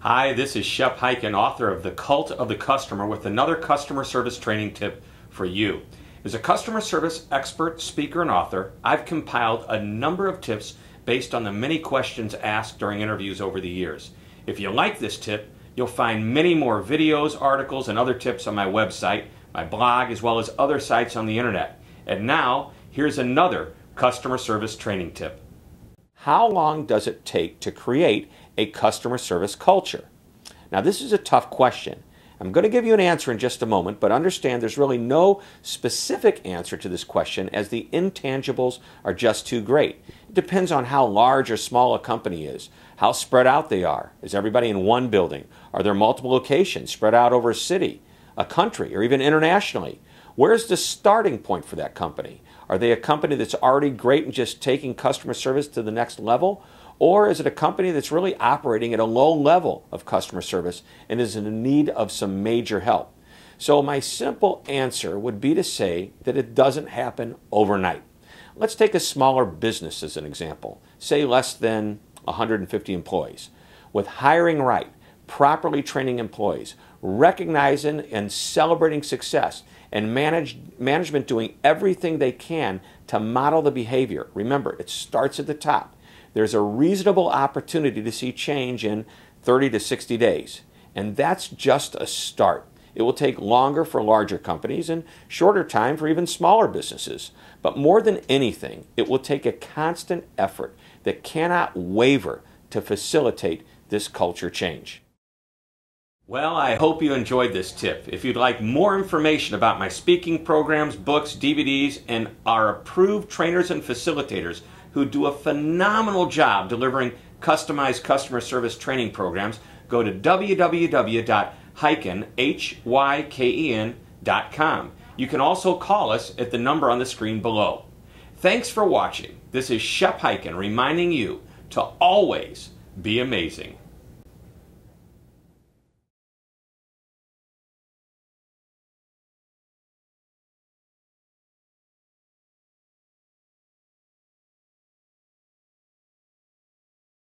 Hi, this is Shep Hyken, author of The Cult of the Customer, with another customer service training tip for you. As a customer service expert, speaker, and author, I've compiled a number of tips based on the many questions asked during interviews over the years. If you like this tip, you'll find many more videos, articles, and other tips on my website, my blog, as well as other sites on the internet. And now, here's another customer service training tip. How long does it take to create a customer service culture? Now, this is a tough question. I'm going to give you an answer in just a moment, but understand there's really no specific answer to this question, as the intangibles are just too great. It depends on how large or small a company is, how spread out they are. Is everybody in one building? Are there multiple locations spread out over a city, a country, or even internationally? Where's the starting point for that company? Are they a company that's already great and just taking customer service to the next level? Or is it a company that's really operating at a low level of customer service and is in need of some major help? So my simple answer would be to say that it doesn't happen overnight. Let's take a smaller business as an example, say less than 150 employees. With hiring right, properly training employees, recognizing and celebrating success, and management doing everything they can to model the behavior. Remember, it starts at the top. There's a reasonable opportunity to see change in 30 to 60 days. And that's just a start. It will take longer for larger companies and shorter time for even smaller businesses. But more than anything, it will take a constant effort that cannot waver to facilitate this culture change. Well, I hope you enjoyed this tip. If you'd like more information about my speaking programs, books, DVDs, and our approved trainers and facilitators who do a phenomenal job delivering customized customer service training programs, go to www.hyken.com. You can also call us at the number on the screen below. Thanks for watching. This is Shep Hyken reminding you to always be amazing.